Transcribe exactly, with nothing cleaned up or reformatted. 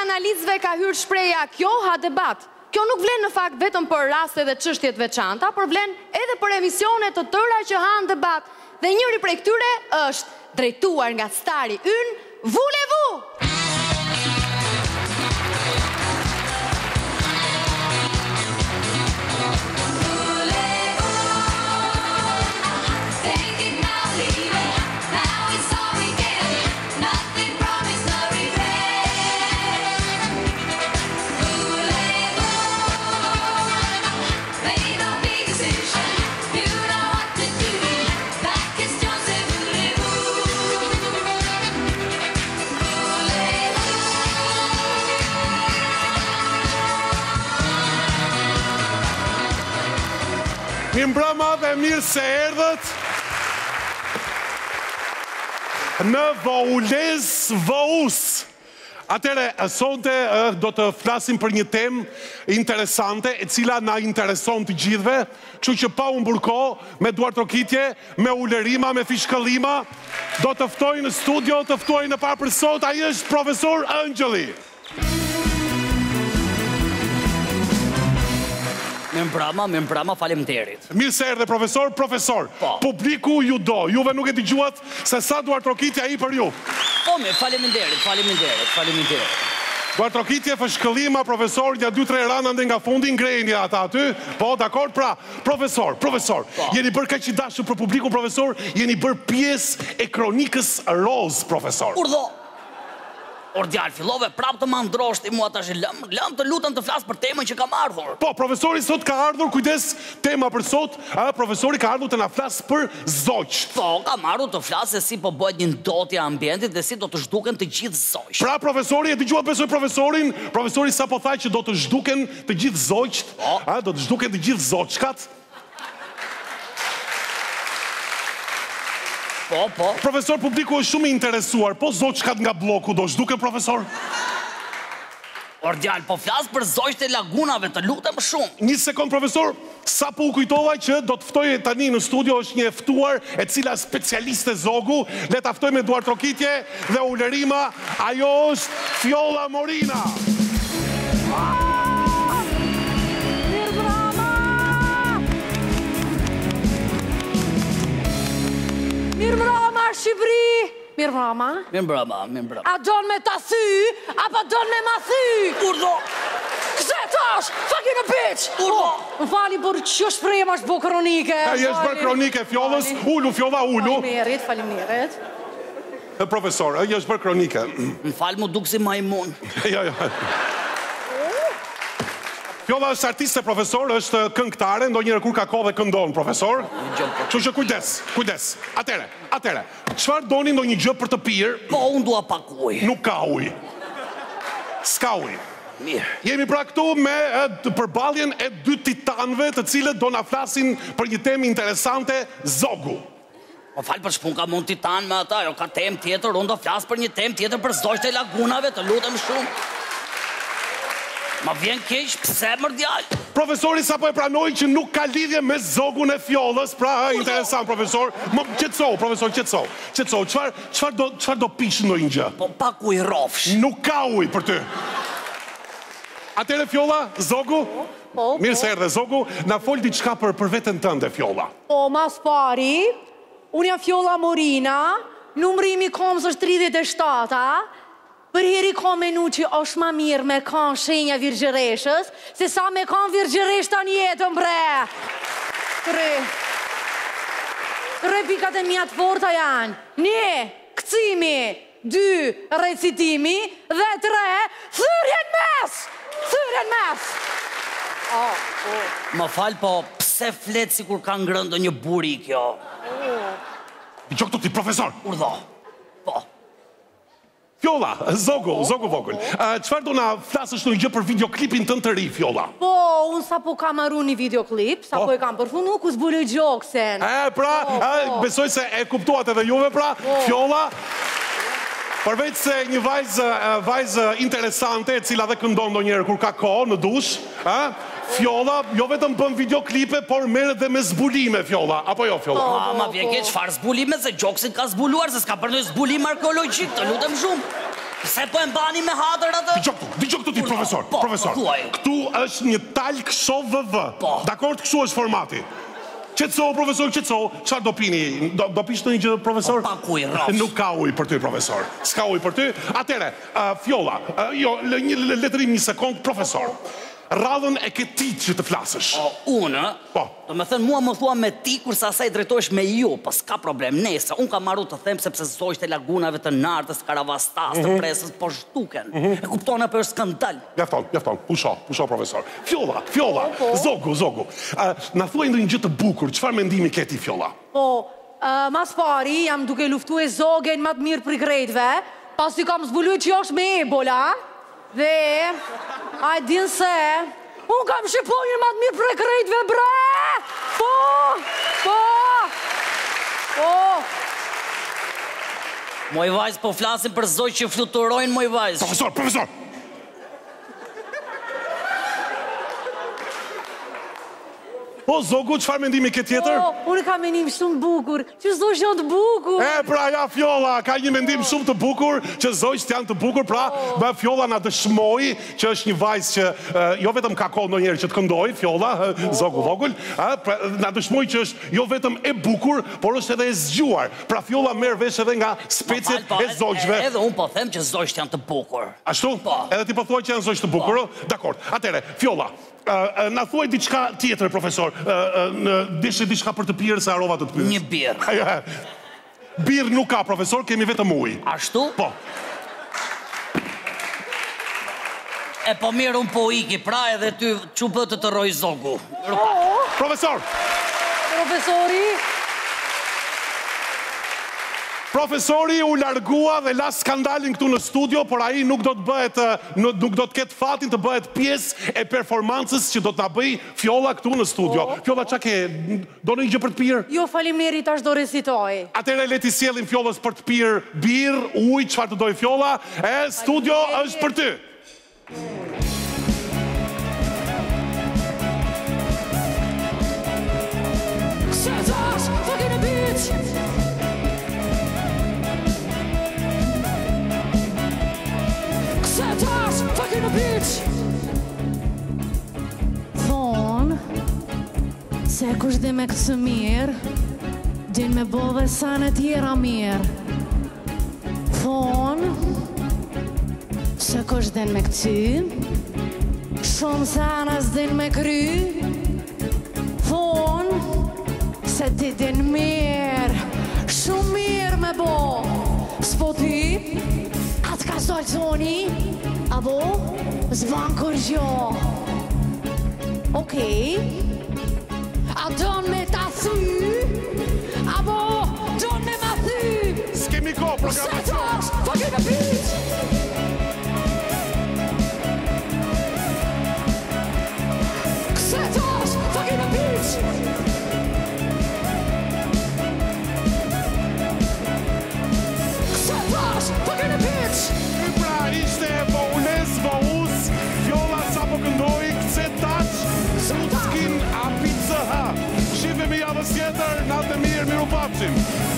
analizëve ka hyrë shpreha kjo ha debat. Kjo nuk vlen në fakt vetëm për raste dhe çështje të veçanta, por vlen edhe për emisione të tëra që han debat. Dhe njëri prej këtyre është drejtuar nga stari ynë, Voulez Vous! Mirë mbrëma dhe mirë se erdhët në Voulez Vous. Atere, sonte do të flasim për një temë interesante, e cila na intereson të gjithve, kështu që pa u mburko, me duartrokitje, me ulerima, me fishkëllima, do të ftoj në studio, të ftoj në parë për sot, ai është profesor Angeli. Me mbrama, me mbrama, faleminderit. Mirë se erdhe profesor, profesor. Publiku ju do, juve nuk e dëgjuat se sa duartrokitja i për ju. Po, me faleminderit, faleminderit, faleminderit. Duartrokitje, fshkëllima, profesor, ja dy tre rana ndë nga fundi ngrejnë ata aty. Po, dakord, pra, profesor, profesor, jeni bërë kaq i dashur për publiku, profesor, jeni bërë pjesë e kronikës roz, profesor. Urdhë. Ordjal, fillove prap të më ndroshti mua tash, lëm, lëm të lutem të flas për temën që kam ardhur. Po, profesori sot ka ardhur, kujdes, tema për sot, a, profesori ka ardhur të na flas për zogjt. Po, kam ardhur të flas se si po bëhet një ndotje ambientit dhe si do të zhduken të gjithë zogjt. Pra, profesori, e dëgjua besoj profesorin, profesori sa po thaj që do të zhduken të gjithë zogjt, a, do të zhduken të gjithë zogjkat. Po, po. Profesor, publiku është shumë i interesuar, po zogjkat nga bloku do zhduken, profesor? Ordjal, po flas për zogjt e lagunave, të lutem shumë. Një sekond, profesor, sa po u kujtova që do të ftoj tani në studio është një e ftuar e cila specialiste zogu, le ta ftoj me duartrokitje dhe ulerima, ajo është Fjolla Morina. Mirë mbrëma, Shqipëri! Mirë mbrëma. Mirë mbrëma, mirë mbrëma. A don me ta thy, apo don me ma thy? Urdhë! Këse tash? Fucking a bitch! Urdhë! Më fali, por që shprema është bo kronike? A jesh bërë kronike, Fjollës, ulu, Fjolla, ulu. Faleminderit, faleminderit. Profesor, a jesh bërë kronike. Më falë mu duk si majmun. Ja, ja. Fjolla është artiste, profesor, është këngëtare, ndonjëherë kur ka kohë dhe këndon, profesor. Kështu që kujdes, kujdes. Atere, atere, çfarë doni ndonjë gjë për të pirë? Po, unë dua pak ujë. Nuk ka ujë. S'ka ujë. Mirë. Jemi pra këtu me përballjen e dy titanëve, të cilët do na flasin për një temë interesante, zogu. Po falë për shpun ka mund titan me ata, jo ka temë tjetër, unë do flas për një temë tjetër për zogjt e lagunave, të lutem shumë. Ma vjen keq, pse mërdjal? Profesori sa po e pranoj që nuk ka lidhje me zogun e Fjollës, pra interesant, profesor. Më qetësoj, profesor, qetësoj. Qetësoj, çfarë çfarë do çfarë do pish ndonjë gjë? Po pak ujë rrofsh. Nuk ka ujë për ty. Atëre Fjolla, zogu? Po, mirë se erdhe zogu, na fol diçka për për veten tënde, Fjolla. Po, mas pari, unë jam Fjolla Morina, numrimi komës është tridhjetë e shtatë, për heri ka menu që është ma mirë me kanë shenja virgjëreshës, se sa me kanë virgjëresh të njetën, bre. Tre. Tre pikat e mjatë forta janë. Një, këcimi. Dy, recitimi. Dhe tre, thyrjen mes. Thyrjen mes. Oh, oh. Më falë, po pse fletë si kur ka ngrëndo një buri kjo? Oh. I gjokë të ti, profesor. Urdho. Po. Fjolla, zogu, zogu vogël. Çfarë do na flasësh në gjë për videoklipin tënd të ri, Fjolla? Po, unë sa po kam marru një videoklip, sa po e kam përfunu, ku zbuloj gjoksen. E, pra, besoj se e kuptuat edhe juve, pra, Fjolla. Përveç se një vajzë, vajzë interesante, e cila dhe këndon ndonjëherë kur ka kohë në dush, Fjolla, jo vetëm bën videoklipe, por merret dhe me zbulime, Fjolla. Apo jo, Fjolla? Ma, ma vjen keq çfarë zbulime, se gjoksin ka zbuluar, se s'ka për një zbulim arkeologjik, të lutem shumë. Se po e mbani me hadër atë? Diqo këtu, diqo këtu ti, profesor, profesor. Këtu është një talk show vë vë. Dakord, kështu është formati. Qetëso, profesor, qetëso. Çfarë do pini? Do, do pish të një gjë, profesor? Pa ku i rrafsh. Nuk ka ujë për ty, profesor. S'ka ujë për ty. Atere, uh, Fjolla, uh, jo, një letërim një sekund, profesor. Radhën e ke ti që të flasësh. O, unë, po. Do me thënë mua më thua me ti, kurse asaj drejtojsh me ju, po s'ka problem, nese, unë ka marru të them sepse zogjte e lagunave të nartës, karavastas, të presës, po shtuken. E kuptona për skandal. Jafton, jafton, pusho, pusho, profesor. Fjolla, Fjolla, zogu, zogu. Na thuaj ndonjë gjë të bukur, çfarë mendimi ke ti, Fjolla? Po, mas pari, jam duke luftu e zogën më të mirë për krejtve, pasi kam zbuluar që është me ebola, dhe, a e din se, unë kam shqiponjën më të mirë për krejtve, bre! Po, po, po. Moj vajz, po flasim për zoj që fluturojnë, moj vajz. Profesor, profesor! O, zogu, qëfar mendimi ke tjetër? O, unë ka mendim shumë bukur, që zojsh janë të bukur. E, pra, ja, Fjolla, ka një mendim shumë të bukur, që zojsht janë të bukur, pra, bë Fjolla na dëshmoi që është një vajzë që, jo vetëm ka kohë ndonjëherë që të këndoj, Fjolla, zogu vogël, na dëshmoi që është jo vetëm e bukur, por është edhe e zgjuar. Pra, Fjolla merr vesh edhe nga speciet e zojgjve. Edhe unë po them që zojsht janë të bukur. Ashtu? Edhe ti po thuaj që janë zojsht të bukur? Dakor. Atere, Fjolla, na thuaj diçka tjetër, profesor. Deshe diçka për të pirë se harova të të pyes. Një birë. Birë nuk ka, profesor, kemi vetëm ujë. Ashtu? Po. E po mirë unë po iki, pra edhe ty që për të të roj zogu. Profesor! Profesori! Profesori u largua dhe la skandalin këtu në studio, por ai nuk do të bëhet, nuk do të ketë fatin të bëhet pjesë e performancës që do të na bëj Fjolla këtu në studio. Fjolla, çka ke? Do në një gjë për të pirë? Jo, faleminderit, tash do recitoj. Atëherë le ti sjellim Fjollës për të pirë birë, ujë, çfarë të doj Fjolla? E studio është për ty. Thonë se kush dhe me këtë mirë din me bove sa në tjera mirë. Thonë se kush dhe me këtë shumë sa nës din me kry. Thonë se ti din mirë shumë mirë me bo. S'po ty atë ka zollë zoni abo zvan kur gjo. Okej, a don me ta thy, abo don me ma thy. S'kemi ko, programat. Se tash, fucking a bitch. Se tash, fucking a bitch. Se tash, fucking a bitch. Pra, ishte Voulez Vous, Fjolla sa po këndoj, këse tash, Sutskin, a pizza ha. Shifemi javës tjetër, natë e mirë, miru papshim.